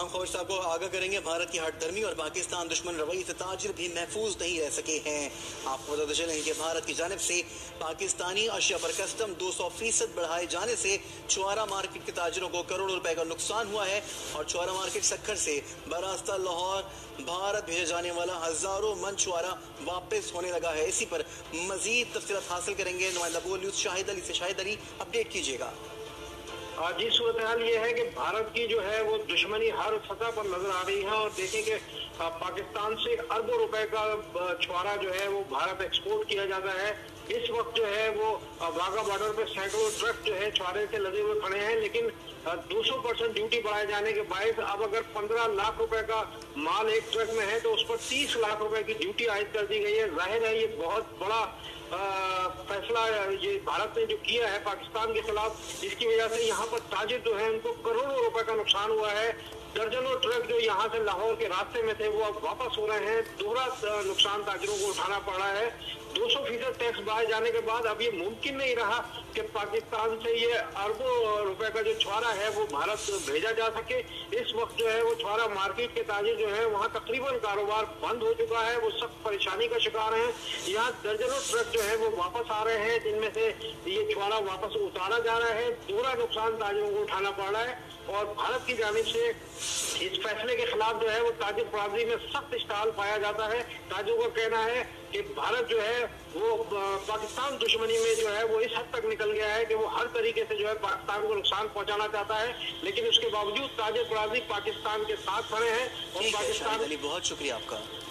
तमाम खबर साहब को आगाह करेंगे। भारत की हठधर्मी और पाकिस्तान दुश्मन रवैये से ताजिर भी महफूज नहीं रह सके हैं। आपको बताते चलें कि भारत की जानिब से पाकिस्तानी अशिया पर कस्टम 200% बढ़ाए जाने से छुआरा मार्केट के ताजिरों को करोड़ों रुपए का नुकसान हुआ है और छुआरा मार्केट सक्खर से बरास्ता लाहौर भारत भेजा जाने वाला हजारों मन छुआरा वापस होने लगा है। इसी पर मजीद तफसीलात हासिल करेंगे। नुमाइंदा बोल न्यूज शाहिद अली से। शाहिद अली, अपडेट कीजिएगा। जी, सूरत हाल ये है कि भारत की जो है वो दुश्मनी हर सतह पर नजर आ रही है और देखेंगे पाकिस्तान से अरबों रुपए का छुआरा जो है वो भारत एक्सपोर्ट किया जाता है। इस वक्त जो है वो वाघा बॉर्डर पे सैकड़ों ट्रक जो है छुआरे से लदे हुए खड़े हैं, लेकिन 200% ड्यूटी बढ़ाए जाने के बायस अब अगर 15 लाख रुपए का माल एक ट्रक में है तो उस पर 30 लाख रुपए की ड्यूटी आयद कर दी गई है। जाहिर है ये बहुत बड़ा फैसला ये भारत ने जो किया है पाकिस्तान के खिलाफ, इसकी वजह से यहाँ पर ताजिर जो है उनको करोड़ों रुपए का नुकसान हुआ है। दर्जनों ट्रक जो यहाँ से लाहौर के रास्ते में थे वो अब वापस हो रहे हैं। दोहरा नुकसान ताजिरों को उठाना पड़ रहा है। 200% टैक्स बढ़ाए जाने के बाद अब ये मुमकिन नहीं रहा कि पाकिस्तान से ये अरबों रुपए का जो छुआरा है वो भारत भेजा जा सके। इस वक्त जो है वो छुआरा मार्केट के ताजिर जो है वहाँ तकरीबन कारोबार बंद हो चुका है, वो सख्त परेशानी का शिकार है। यहाँ दर्जनों ट्रक जो है वो वापस आ रहे हैं, जिनमें से ये छुआरा वापस उतारा जा रहा है। दोहरा नुकसान ताजिरों को उठाना पड़ रहा है और भारत की जानिब से इस फैसले के खिलाफ जो है वो ताजिर बरादरी में सख्त इश्ताल पाया जाता है। ताजिरों का कहना है कि भारत जो है वो पाकिस्तान दुश्मनी में जो है वो इस हद तक निकल गया है कि वो हर तरीके से जो है पाकिस्तान को नुकसान पहुंचाना चाहता है, लेकिन उसके बावजूद ताजिर बरादरी पाकिस्तान के साथ खड़े हैं और पाकिस्तान। बहुत शुक्रिया आपका।